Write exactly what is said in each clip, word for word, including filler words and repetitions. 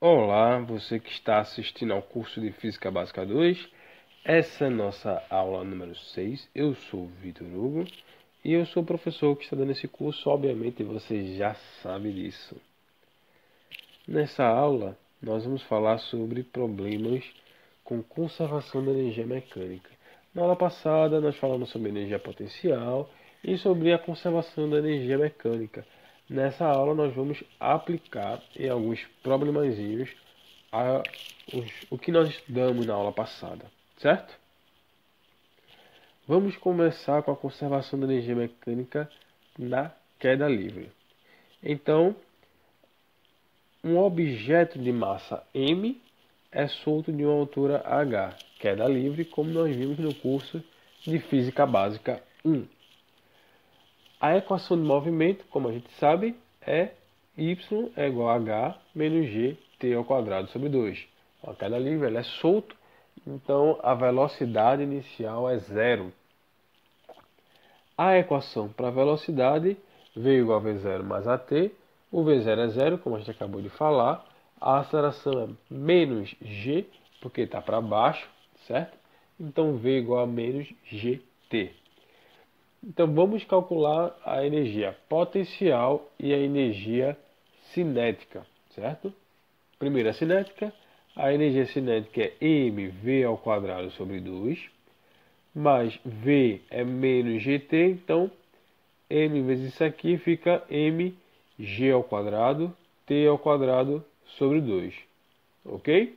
Olá, você que está assistindo ao curso de Física Básica dois. Essa é nossa aula número seis. Eu sou o Vitor Hugo e eu sou o professor que está dando esse curso. Obviamente você já sabe disso. Nessa aula, nós vamos falar sobre problemas com conservação da energia mecânica. Na aula passada, nós falamos sobre energia potencial e sobre a conservação da energia mecânica. Nessa aula, nós vamos aplicar em alguns problemazinhos a, os, o que nós estudamos na aula passada, certo? Vamos começar com a conservação da energia mecânica na queda livre. Então, um objeto de massa m é solto de uma altura h, queda livre, como nós vimos no curso de Física Básica um. A equação de movimento, como a gente sabe, é y é igual a h menos gt ao quadrado sobre dois. A queda livre ela é solto, então a velocidade inicial é zero. A equação para a velocidade, v igual a v zero mais at, o v zero é zero, como a gente acabou de falar, a aceleração é menos g, porque está para baixo, certo? Então v igual a menos gt. Então vamos calcular a energia potencial e a energia cinética, certo? Primeiro a cinética, a energia cinética é mv ao quadrado sobre dois, mais v é menos gt, então m vezes isso aqui fica mg ao quadrado, t ao quadrado sobre dois, ok?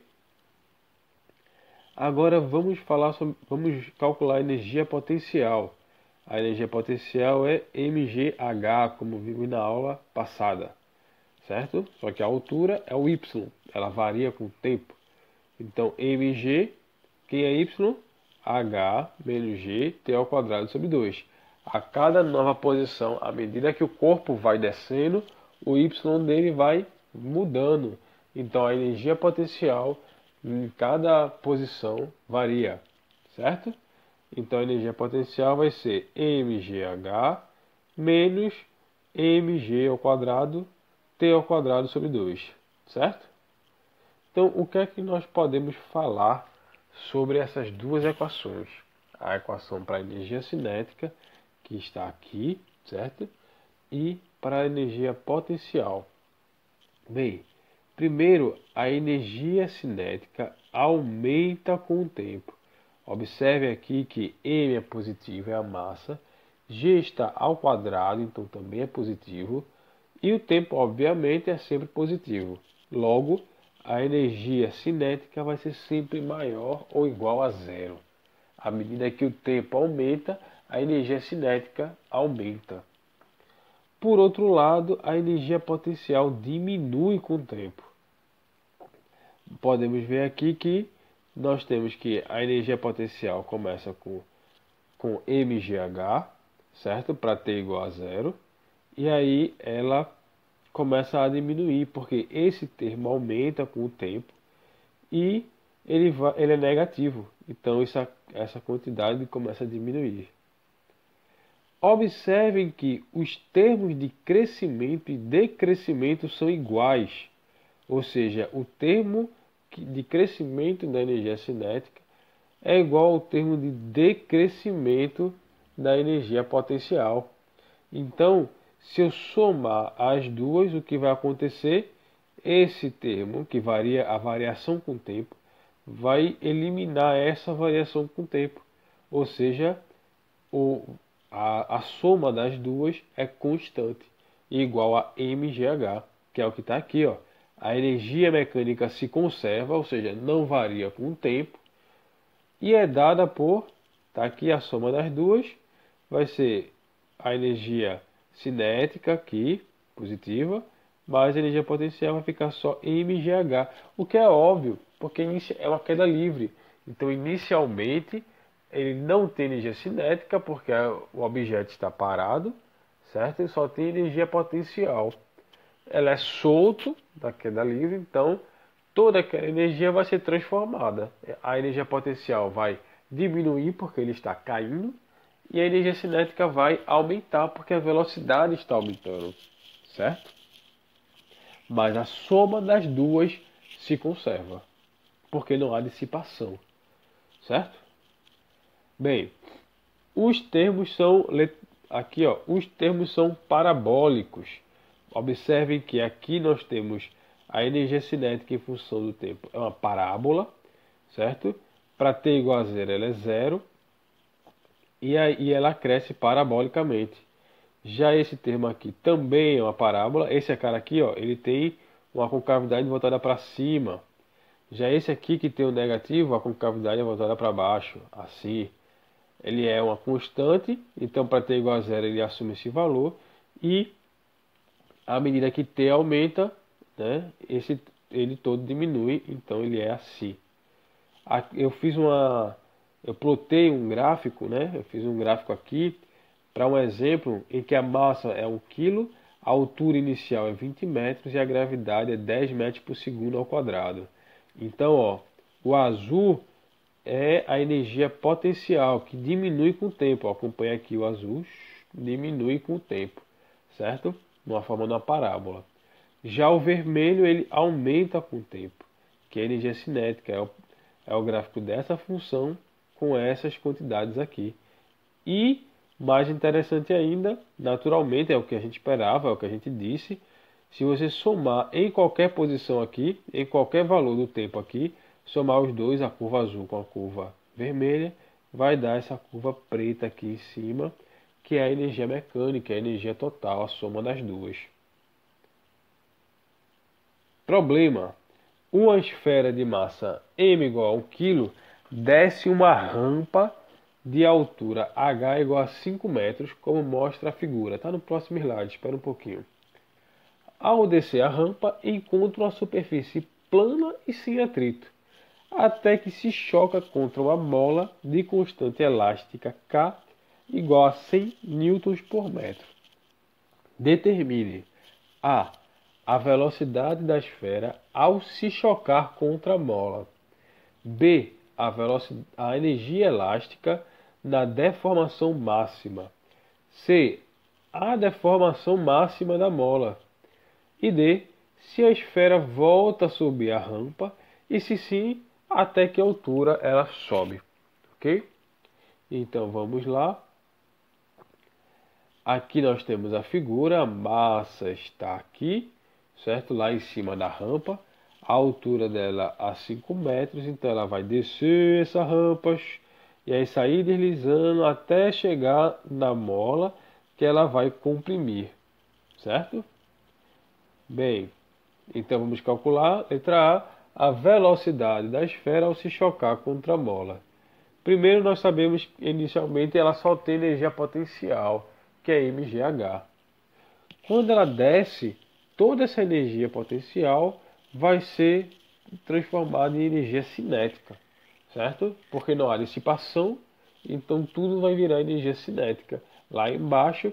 Agora vamos falar sobre, vamos calcular a energia potencial. A energia potencial é mgh, como vimos na aula passada, certo? Só que a altura é o y, ela varia com o tempo. Então mg, quem é y? H menos g, t ao quadrado sobre dois. A cada nova posição, à medida que o corpo vai descendo, o y dele vai mudando. Então a energia potencial em cada posição varia, certo? Então a energia potencial vai ser mgh menos mg ao quadrado, t ao quadrado sobre dois, certo? Então o que é que nós podemos falar sobre essas duas equações? A equação para a energia cinética, que está aqui, certo? E para a energia potencial. Bem, primeiro, a energia cinética aumenta com o tempo. Observe aqui que m é positivo, é a massa, g está ao quadrado, então também é positivo, e o tempo, obviamente, é sempre positivo. Logo, a energia cinética vai ser sempre maior ou igual a zero. À medida que o tempo aumenta, a energia cinética aumenta. Por outro lado, a energia potencial diminui com o tempo. Podemos ver aqui que nós temos que a energia potencial começa com, com mgh, certo? Para t igual a zero. E aí ela começa a diminuir, porque esse termo aumenta com o tempo e ele, vai, ele é negativo. Então essa, essa quantidade começa a diminuir. Observem que os termos de crescimento e decrescimento são iguais. Ou seja, o termo de crescimento da energia cinética é igual ao termo de decrescimento da energia potencial. Então, se eu somar as duas, o que vai acontecer? Esse termo, que varia a variação com o tempo, vai eliminar essa variação com o tempo. Ou seja, o, a, a soma das duas é constante, igual a mgh, que é o que está aqui, ó. A energia mecânica se conserva, ou seja, não varia com o tempo, e é dada por, tá aqui a soma das duas, vai ser a energia cinética aqui, positiva, mais a energia potencial vai ficar só mgh, o que é óbvio, porque é uma queda livre. Então, inicialmente, ele não tem energia cinética, porque o objeto está parado, certo? Ele só tem energia potencial. Ela é solto da queda livre, então toda aquela energia vai ser transformada. A energia potencial vai diminuir porque ele está caindo e a energia cinética vai aumentar porque a velocidade está aumentando, certo? Mas a soma das duas se conserva, porque não há dissipação, certo? Bem, os termos são aqui, ó, os termos são parabólicos. Observem que aqui nós temos a energia cinética em função do tempo. É uma parábola, certo? Para t igual a zero, ela é zero. E aí ela cresce parabolicamente. Já esse termo aqui também é uma parábola. Esse cara aqui, ó, ele tem uma concavidade voltada para cima. Já esse aqui que tem o negativo, a concavidade é voltada para baixo, assim. Ele é uma constante, então para t igual a zero ele assume esse valor. E à medida que t aumenta, né, esse, ele todo diminui, então ele é assim. Eu fiz uma, eu plotei um gráfico, né, eu fiz um gráfico aqui para um exemplo em que a massa é um quilo, a altura inicial é vinte metros e a gravidade é dez metros por segundo ao quadrado. Então, ó, o azul é a energia potencial, que diminui com o tempo. Ó, acompanha aqui o azul, diminui com o tempo, certo? De uma forma de uma parábola. Já o vermelho, ele aumenta com o tempo, que é a energia cinética. É o, é o gráfico dessa função com essas quantidades aqui. E, mais interessante ainda, naturalmente, é o que a gente esperava, é o que a gente disse, se você somar em qualquer posição aqui, em qualquer valor do tempo aqui, somar os dois, a curva azul com a curva vermelha, vai dar essa curva preta aqui em cima, que é a energia mecânica, a energia total, a soma das duas. Problema: uma esfera de massa m igual a um quilo desce uma rampa de altura h igual a cinco metros, como mostra a figura. Está no próximo slide, espera um pouquinho. Ao descer a rampa, encontra uma superfície plana e sem atrito, até que se choca contra uma mola de constante elástica K igual a cem newtons por metro. Determine a a velocidade da esfera ao se chocar contra a mola. B. A, velocidade, a energia elástica na deformação máxima. C. A deformação máxima da mola. E D. Se a esfera volta a subir a rampa e se sim, até que altura ela sobe. Ok? Então vamos lá. Aqui nós temos a figura, a massa está aqui, certo? Lá em cima da rampa. A altura dela a cinco metros, então ela vai descer essa rampa e aí sair deslizando até chegar na mola que ela vai comprimir, certo? Bem, então vamos calcular, letra A, a velocidade da esfera ao se chocar contra a mola. Primeiro nós sabemos que inicialmente ela só tem energia potencial, que é mgh. Quando ela desce, toda essa energia potencial vai ser transformada em energia cinética, certo? Porque não há dissipação, então tudo vai virar energia cinética. Lá embaixo,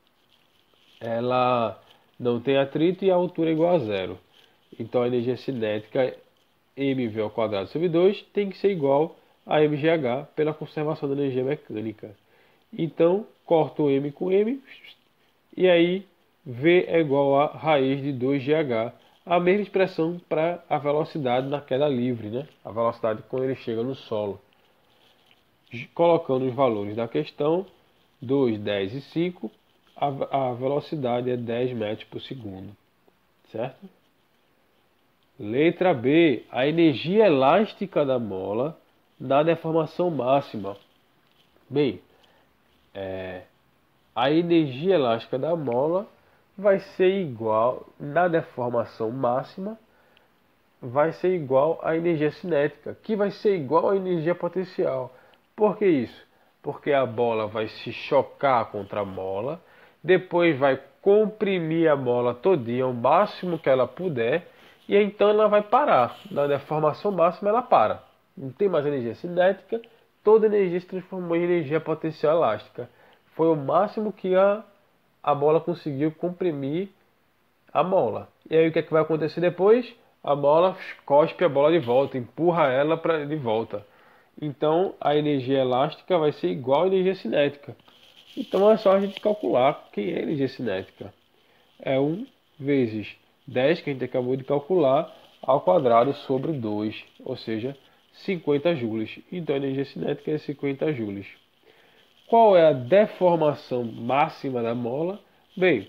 ela não tem atrito e a altura é igual a zero. Então a energia cinética mv ao quadrado sobre dois tem que ser igual a mgh pela conservação da energia mecânica. Então, corto o m com m e aí v é igual a raiz de dois g h. A mesma expressão para a velocidade na queda livre, né? A velocidade quando ele chega no solo. Colocando os valores da questão, dois, dez e cinco, a, a velocidade é dez metros por segundo. Certo? Letra B. A energia elástica da mola na deformação máxima. Bem, é, a energia elástica da mola vai ser igual, na deformação máxima, vai ser igual à energia cinética, que vai ser igual à energia potencial. Por que isso? Porque a bola vai se chocar contra a mola, depois vai comprimir a mola todinha, o máximo que ela puder, e então ela vai parar. Na deformação máxima ela para. Não tem mais energia cinética, toda a energia se transformou em energia potencial elástica. Foi o máximo que a a bola conseguiu comprimir a mola. E aí o que é que vai acontecer depois? A bola cospe a bola de volta, empurra ela para de volta. Então a energia elástica vai ser igual à energia cinética. Então é só a gente calcular quem é a energia cinética. É um vezes dez que a gente acabou de calcular, ao quadrado sobre dois, ou seja, cinquenta joules. Então a energia cinética é cinquenta joules. Qual é a deformação máxima da mola? Bem,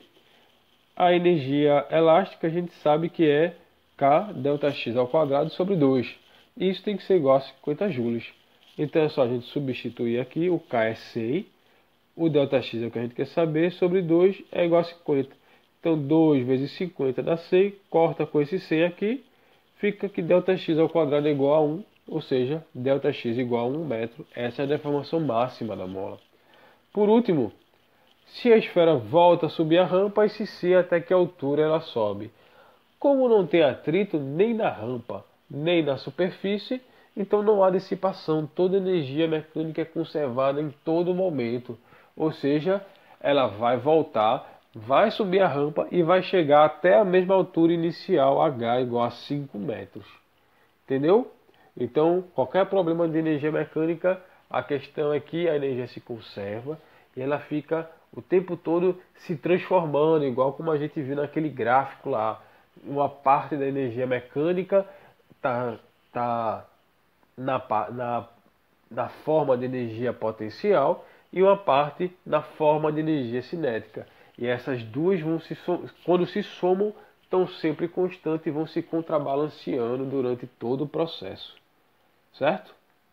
a energia elástica a gente sabe que é K ΔX ao quadrado sobre dois. Isso tem que ser igual a cinquenta joules. Então é só a gente substituir aqui, o K é cem, o ΔX é o que a gente quer saber, sobre dois é igual a cinquenta. Então dois vezes cinquenta dá cem, corta com esse cem aqui, fica que ΔX ao quadrado é igual a um, ou seja, ΔX igual a um metro. Essa é a deformação máxima da mola. Por último, se a esfera volta a subir a rampa e se C até que altura ela sobe. Como não tem atrito nem na rampa, nem na superfície, então não há dissipação. Toda energia mecânica é conservada em todo momento. Ou seja, ela vai voltar, vai subir a rampa e vai chegar até a mesma altura inicial, H igual a cinco metros. Entendeu? Então, qualquer problema de energia mecânica, a questão é que a energia se conserva e ela fica o tempo todo se transformando, igual como a gente viu naquele gráfico lá. Uma parte da energia mecânica está tá na, na, na forma de energia potencial e uma parte na forma de energia cinética. E essas duas, vão se, quando se somam, estão sempre constantes e vão se contrabalanceando durante todo o processo. Certo?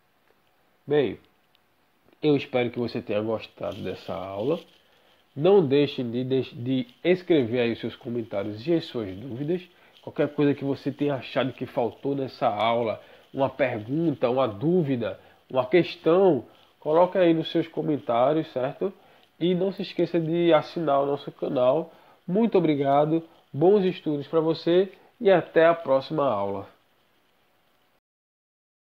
Bem, eu espero que você tenha gostado dessa aula. Não deixem de, de escrever aí os seus comentários e as suas dúvidas. Qualquer coisa que você tenha achado que faltou nessa aula, uma pergunta, uma dúvida, uma questão, coloque aí nos seus comentários, certo? E não se esqueça de assinar o nosso canal. Muito obrigado, bons estudos para você e até a próxima aula.